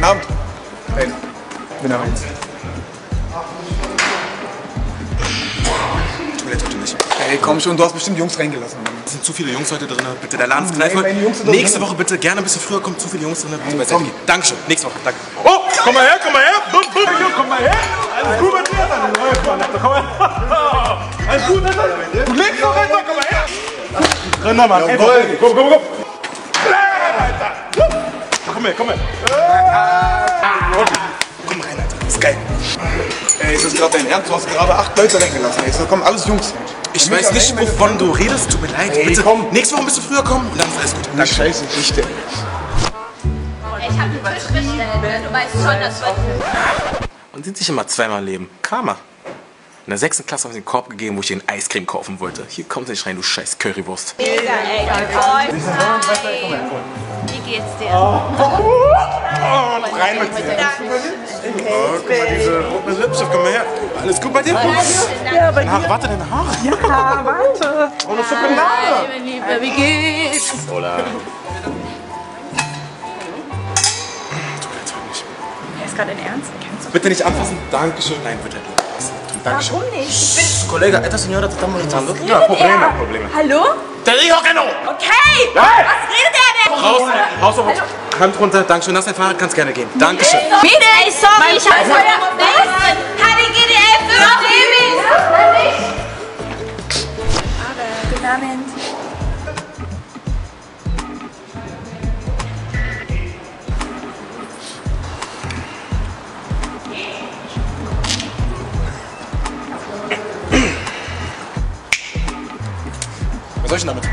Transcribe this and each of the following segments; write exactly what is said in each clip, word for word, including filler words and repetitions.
Guten Abend. Hey, bin da eins. Toilette bitte nicht. Hey, komm schon, du hast bestimmt Jungs reingelassen. Es sind zu viele Jungs heute drin, bitte, der Laden ist knallt. Nächste Woche bitte gerne ein bisschen früher, kommen zu viele Jungs drin, bitte beiseite gehen. Dankeschön, nächste Woche, danke. Oh, komm mal her, komm mal her, komm mal her. Alles gut mit dir, dann läuft man, komm mal her. Alles gut, Alter. Du lebst noch, Alter, komm mal her. Rinder, Mann, ey, komm, komm, komm. Alter. Komm her, komm her. Komm rein, Alter, das ist geil. Ey, ist das gerade dein Ernst? Du hast gerade acht Leute reingelassen. Ey, so kommen alles Jungs. Ich weiß nicht, wovon du redest, tut mir leid. Hey, bitte, komm. nächste Woche ein bisschen früher kommen und dann ist alles gut. Danke. Scheiße, ich denn. Ich hab den Tisch bestellt, ne? Du weißt schon, das wird... Man sieht sich immer zweimal im Leben. Karma. In der sechsten Klasse habe ich den Korb gegeben, wo ich den Eiscreme kaufen wollte. Hier kommt nicht rein, du scheiß Currywurst. Mega, ey, Hi. Wie geht's dir? Oh, rein mit dir. Oh, guck mal, diese roten Lipstift, komm mal her. Alles gut bei dir? Ja, bei dir. Ach, warte, deine Haare. Ja, warte. Oh, das Schokolade. Hi, meine Liebe, wie geht's? Hola. Ist gerade dein Ernst? Kennst du? Bitte nicht anfassen. Dankeschön. Nein, bitte. Dankeschön. Warum nicht? Colega, esta señora te está molestando. Ja, Probleme, Probleme. Hallo? Te digo que no. Okay! Nein. Was redet der denn? Raus, raus, raus. Hand runter. Dankeschön. Hast dein Fahrrad, kannst gerne gehen. Dankeschön. Mädel, ey, sorry, ich hab Feuer auf Dresden. H D G D F für Babys. Aber, guten Abend. Was soll ich denn damit?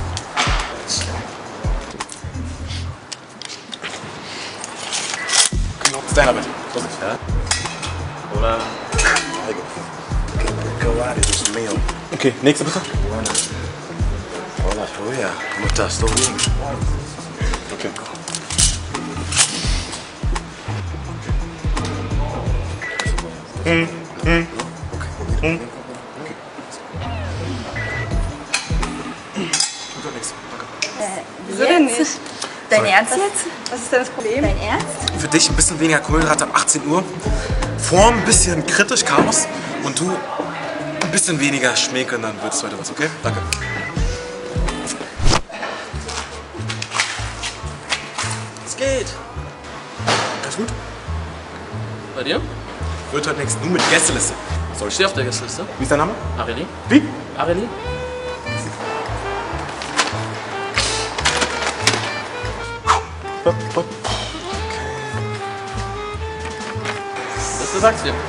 Was ist deiner mit? Was ist das? Hola. Okay, nächste bitte. Hola, Julia. ¿Cómo estás? ¿Todo bien? Okay. Hm, hm. Hm. Wieso denn nicht? Dein Ernst jetzt? Was ist denn das Problem? Dein Ernst? Für dich ein bisschen weniger Kohlenhydrate ab achtzehn Uhr. Form ein bisschen kritisch, Chaos. Und du ein bisschen weniger Schminke, dann wird es heute was, okay? Danke. Was geht? Alles gut? Bei dir? Wird heute nichts, nur mit Gästeliste. Soll ich stehe auf der Gästeliste? Wie ist dein Name? Areli? Wie? Areli? Hopp, hopp. Was sagst du dir?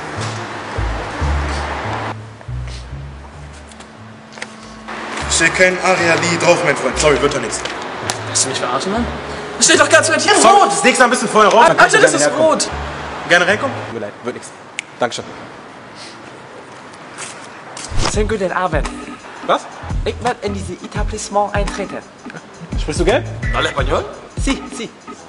Steht kein Areali drauf, mein Freund. Sorry, wird doch nichts. Willst du mich verarschen, Mann? Das steht doch ganz weit hier Sorry, rot! das nächste Mal ein bisschen vorher raus. dann kann ich Alter, das gerne ist herkommen. rot! Gerne reinkommen? Tut mir leid, wird nichts. Dankeschön. Schönen guten Abend. Was? Ich werde in dieses Etablissement eintreten. Sprichst du Geld? Alle Español? Sie, Sie.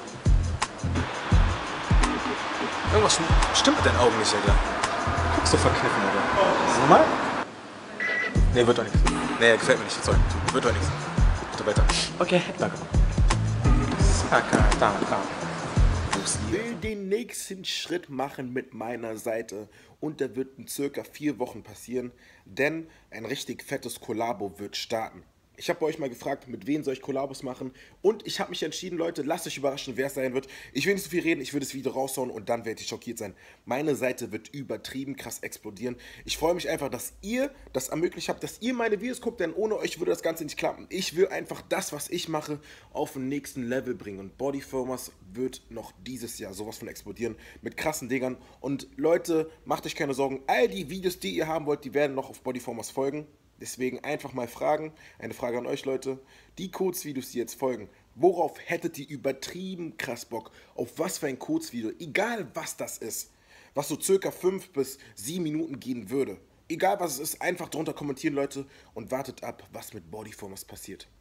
Irgendwas stimmt mit deinen Augen nicht, Alter. Du guckst so verkniffen, Alter. Ist das normal? Nee, wird doch nichts. Nee, gefällt mir nicht. Sorry. Wird doch nichts. Bitte weiter. Okay. Danke. Saka, da, da. Ich will den nächsten Schritt machen mit meiner Seite und der wird in circa vier Wochen passieren, denn ein richtig fettes Kollabo wird starten. Ich habe euch mal gefragt, mit wem soll ich Kollabos machen und ich habe mich entschieden, Leute, lasst euch überraschen, wer es sein wird. Ich will nicht so viel reden, ich würde das Video raushauen und dann werdet ihr schockiert sein. Meine Seite wird übertrieben krass explodieren. Ich freue mich einfach, dass ihr das ermöglicht habt, dass ihr meine Videos guckt, denn ohne euch würde das Ganze nicht klappen. Ich will einfach das, was ich mache, auf den nächsten Level bringen und Bodyformers wird noch dieses Jahr sowas von explodieren mit krassen Dingern. Und Leute, macht euch keine Sorgen, all die Videos, die ihr haben wollt, die werden noch auf Bodyformers folgen. Deswegen einfach mal fragen, eine Frage an euch Leute, die Kurzvideos, die jetzt folgen, worauf hättet ihr übertrieben krass Bock? Auf was für ein Kurzvideo, egal was das ist, was so circa fünf bis sieben Minuten gehen würde. Egal was es ist, einfach drunter kommentieren Leute und wartet ab, was mit Bodyformers passiert.